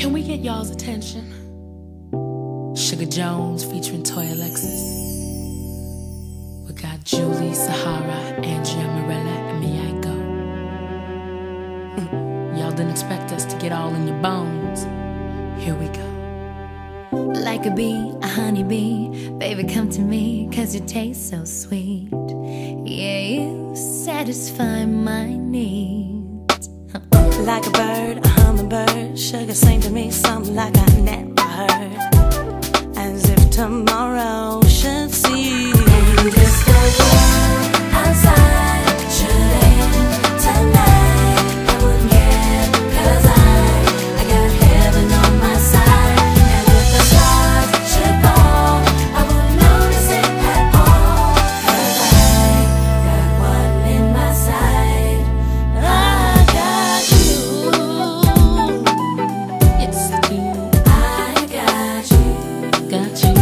Can we get y'all's attention? Sugar Jones featuring Toy Alexis. We got Julie, Sahara, Andrea, Morella, and Miyako. Y'all didn't expect us to get all in your bones. Here we go. Like a bee, a honeybee, baby come to me, 'cause you taste so sweet. Yeah, you satisfy my needs. Like a bird, a hummingbird, sugar sing to me something like I never heard. As if tomorrow should see. Just the world outside should end tonight. I wouldn't care, 'cause I got heaven on my side. And if the stars should fall, I wouldn't notice it at all. 'Cause I got one in my side. I got you. Yes, I do. I got you. Got you.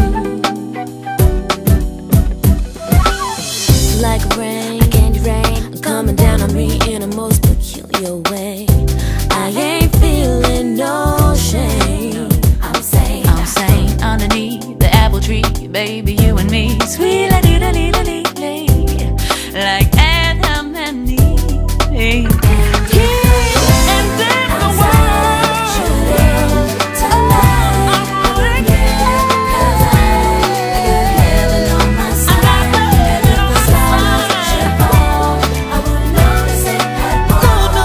Like rain, candy rain, coming down on me in a most peculiar way. I ain't feeling no shame. I'm saying underneath the apple tree, baby, you and me, sweet la dee da dee da dee dee, like Adam and Eve. And then the world should end tonight. I wouldn't care, 'cause I got heaven on my side. And if the stars should fall, I wouldn't notice it at all. No.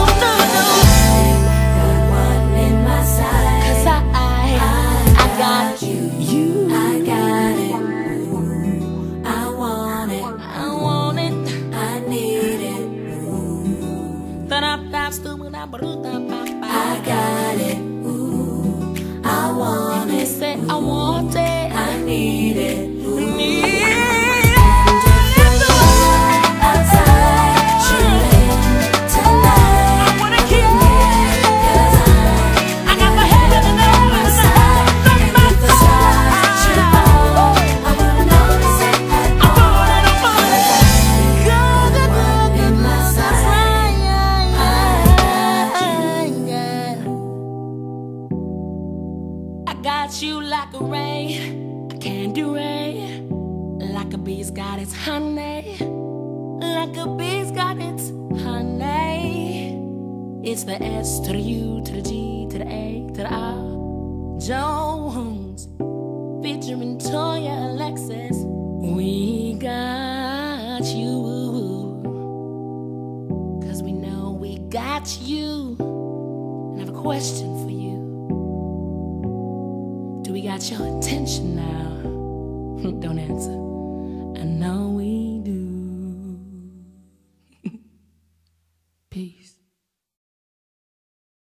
I got one in my side. 'Cause I got you. I got it. I want it. I need it. I got it. I want it. Say I want it. I need it. Got you like a ray, a candy ray, like a bee's got its honey, like a bee's got its honey. It's the S to the U to the G to the A to the R. Jones featuring Toya Alexis. We got you, 'cause we know we got you. And I have a question for you. Do we got your attention now? Don't answer. I know we